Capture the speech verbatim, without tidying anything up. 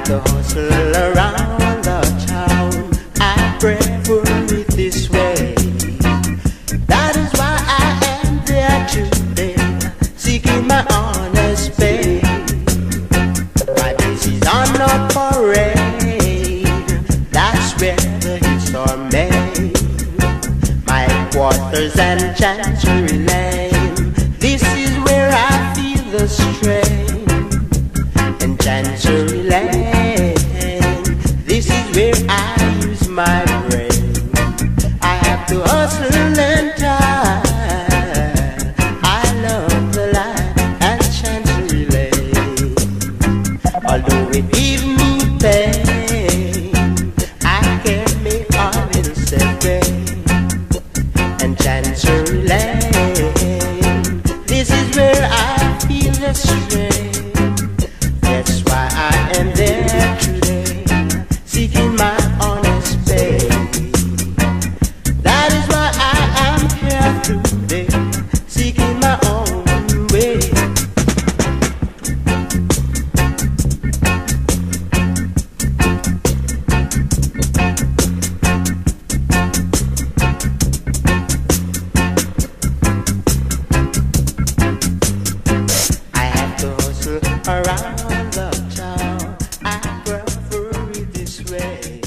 to hustle around the town. I pray for it this way. That is why I am there today, seeking my honest pay. My days is on a parade, that's where the hits are made. My quarters and Chancery Lane, this is where I feel the strain. And Chancery Lane, this is where I use my brain. I have to hustle and try. I love the life at Chancery Lane. Although it gives me pain, I can make a little separate. And Chancery Lane, this is where I feel the strain. That's why I am there today, seeking my honest pay. That is why I am here today, seeking my own way. I have to hustle around the town. I prefer it this way.